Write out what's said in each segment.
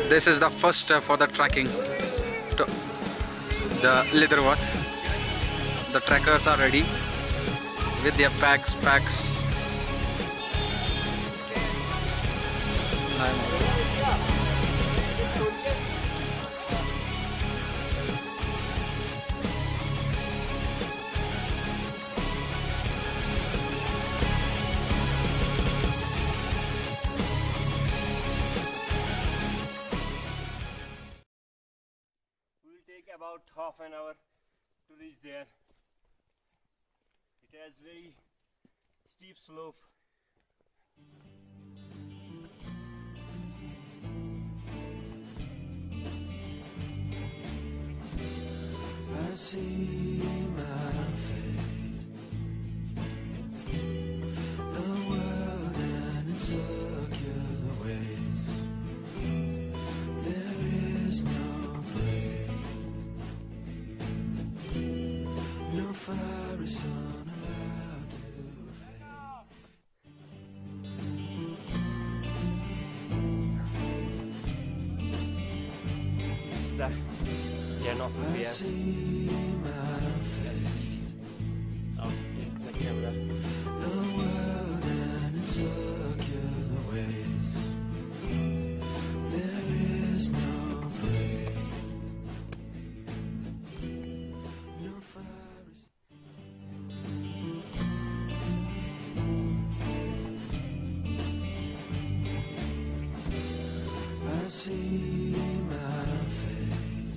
This is the first step for the trekking to the Liderwath. The trekkers are ready with their packs. About half an hour to reach there. It has very steep slope. I see my fate, the world and its circular ways. There is no break. No fire is unallowed to fade. This is the turn off I here. see my face, I'll take the camera. the world and its circular ways. There is no break. No fire is I see my fate,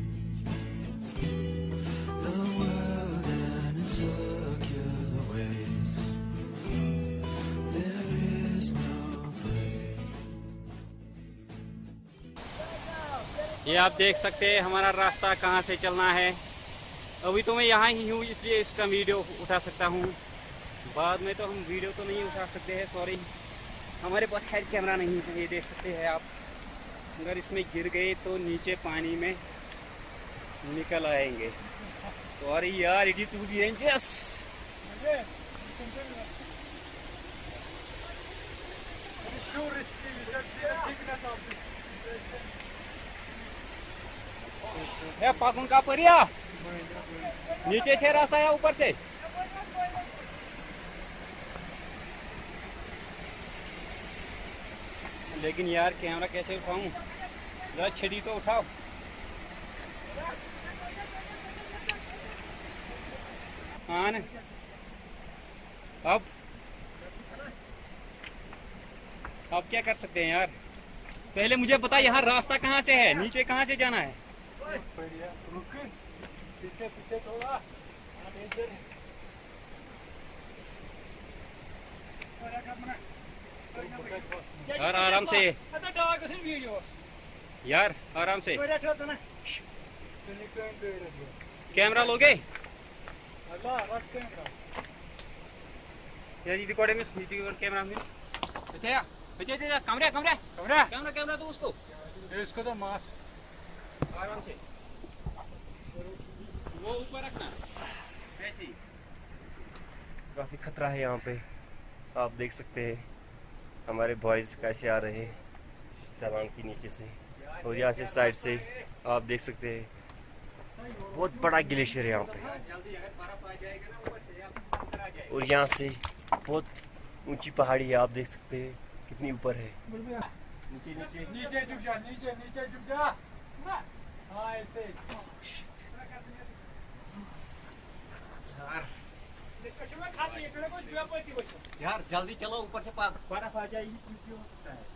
the world and its circular ways. There is no break. ये आप देख सकते हैं हमारा रास्ता कहाँ से चलना है। अभी तो मैं यहाँ ही हूँ इसलिए इसका वीडियो उठा सकता हूँ। बाद में तो हम वीडियो तो नहीं उठा सकते हैं, सॉरी। हमारे पास हेड कैमरा नहीं है, ये देख सकते हैं आप। अगर इसमें गिर गए तो नीचे पानी में निकल आएंगे। सॉरी यार, इट इज टू डेंजरस। पाकुन का परिया नीचे से रास्ता है ऊपर से। लेकिन यार कैमरा कैसे उठाऊं? जरा छड़ी तो उठाओ। हाँ न? अब क्या कर सकते हैं यार? पहले मुझे बता यहाँ रास्ता कहाँ से है, नीचे कहाँ से जाना है? पीछे पीछे थोड़ा यार आराम से यार, आराम से। कैमरा लोगे यार? रिकॉर्डिंग में कैमरा में कैमरा तो उसको तो मास आराम से वो ऊपर रखना वैसे ही। काफी खतरा है यहाँ पे, आप देख सकते हैं हमारे बॉयज कैसे आ रहे हैं ढलान के नीचे से, और यहाँ से साइड से आप देख सकते हैं बहुत बड़ा ग्लेशियर है यहाँ पे। और यहाँ से बहुत ऊंची पहाड़ी है, आप देख सकते हैं कितनी ऊपर है। नीचे नीचे नीचे झुक जा, नीचे झुक जा। हाँ ऐसे। यार जल्दी चलो, ऊपर से बर्फ आ जाएगी, कुछ भी हो सकता है।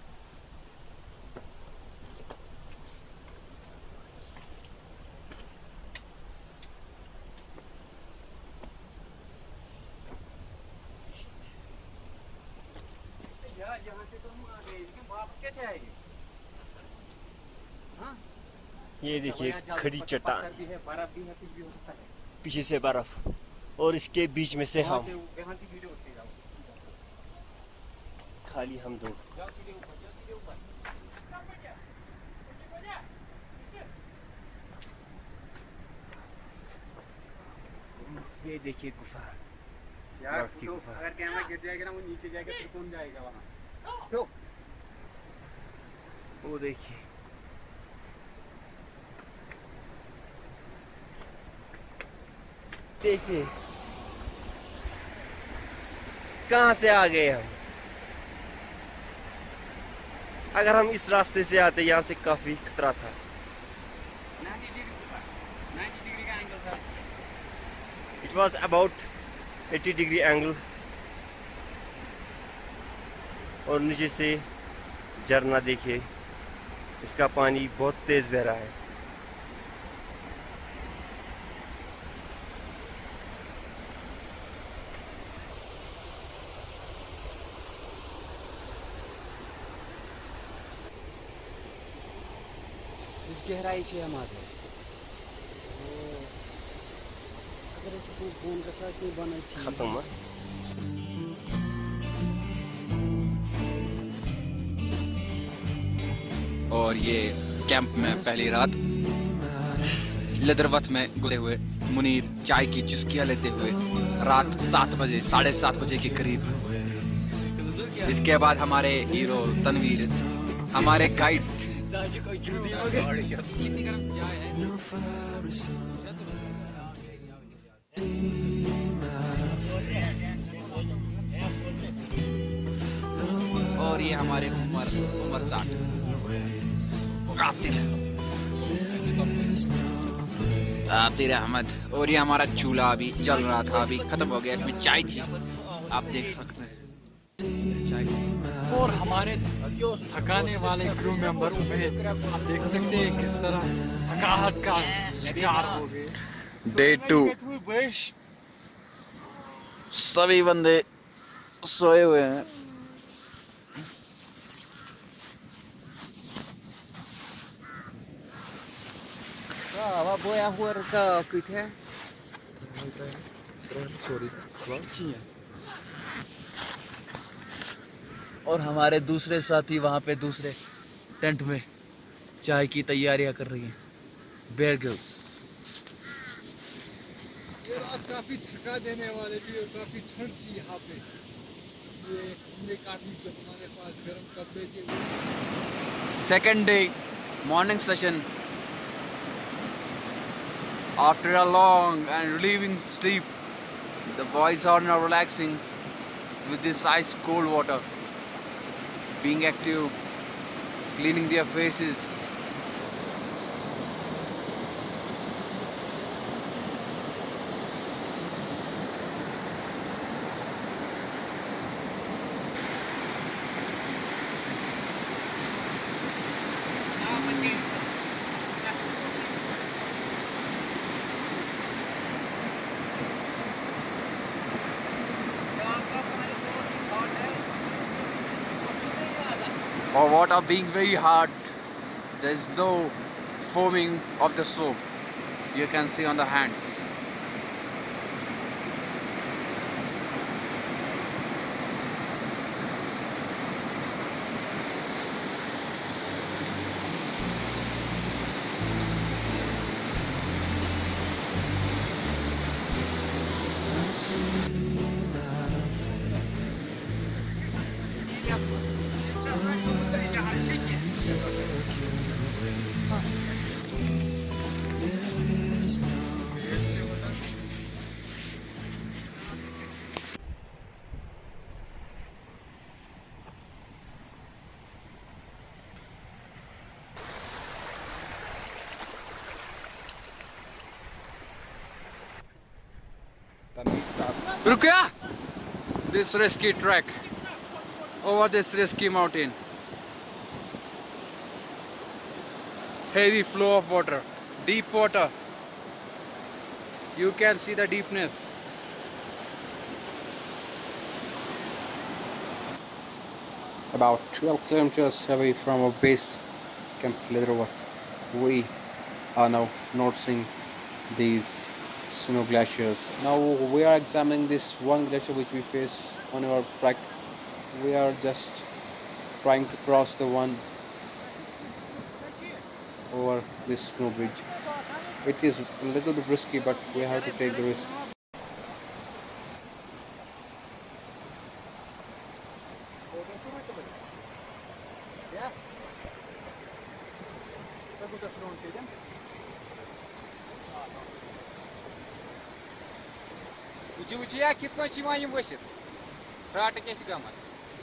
यार यहाँ से तो हम आ गए, लेकिन वापस कैसे आएंगे? हाँ? ये देखिए खड़ी चट्टान, बर्फ भी है, कुछ भी हो सकता है। पीछे से बर्फ, और इसके बीच में से हम यहाँ से वीडियो उठे जाओ। खाली हम दो। जाओ सीधे ऊपर, जाओ सीधे ऊपर। ये देखिए गुफा यार की तो गुफा। अगर कैमरा गिर जाएगा ना, वो नीचे जाएगा, फिर कौन जाएगा वहाँ? तो वो देखिए देखिए कहाँ से आ गए हम। अगर हम इस रास्ते से आते, यहाँ से काफी खतरा था। 90 डिग्री का एंगल था। It was about 80 degree angle. और नीचे से झरना देखिए, इसका पानी बहुत तेज बह रहा है। इस गहराई से हम आ गए। अगर ऐसे कोई फोन का सर्च नहीं बना थी। खत्म हुआ। और ये कैंप में पहली रात लेदरवत में गुजरे हुए मुनीर चाय की चुस्कियां लेते हुए रात 7 बजे 7:30 बजे के करीब। इसके बाद हमारे हीरो तनवीर, हमारे गाइड कितनी गर्म चाय है। और ये हमारे उमर साठ आतिर अहमद। और ये हमारा चूल्हा अभी जल रहा था, अभी खत्म हो गया, इसमें चाय थी, आप देख सकते हैं। और हमारे जो थकाने वाले क्रू मेंबर उमेद, आप देख सकते हैं किस तरह थकावट का शिकार हो गए। डे 2 सभी बंदे सोए हुए हैं। और हमारे दूसरे साथी वहाँ पे दूसरे टेंट में चाय की तैयारियां कर रही हैं। Bear Grylls. ये रात काफी थका देने वाले थी और काफी ठंड थी यहाँ पे। ये हमने काफी, जब हमारे पास गर्म कपड़े थे। Second day morning session. After a long and relieving sleep, the boys are now relaxing with this ice cold water, being active, cleaning their faces. For water being very hard, there is no foaming of the soap. You can see on the hands. रुकिया! This risky trek over this risky mountain. Heavy flow of water, deep water. You can see the deepness. About 12 kilometers away from our base, Camp Leatherwood, we are now noticing these snow glaciers. Now we are examining this one glacier which we face on our trek. We are just trying to cross the one over this snow bridge. It is a little bit risky, but we have to take the risk. Uchi या कित कोन छिवान यम वसित rot के छ गमत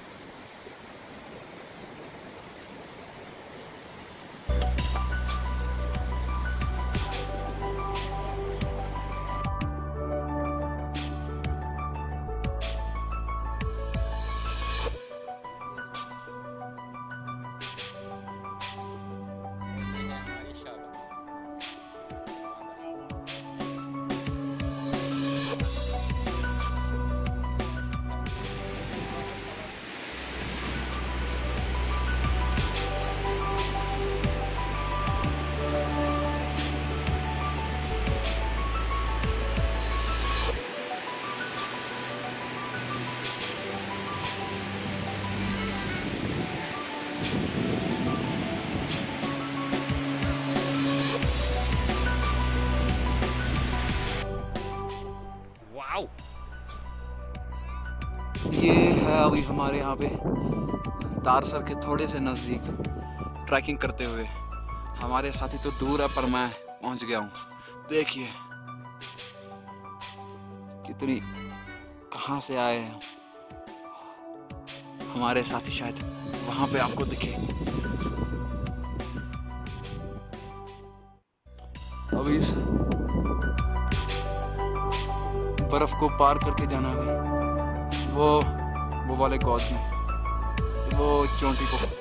ये है अभी हमारे यहाँ पे तारसर के थोड़े से नज़दीक ट्रैकिंग करते हुए। हमारे साथी तो दूर है पर मैं पहुँच गया हूँ। देखिए कितनी कहाँ से आए हैं हमारे साथी, शायद वहाँ पे आपको दिखे। अभी इस बर्फ को पार करके जाना है वो वाले गॉज में, वो चोटी को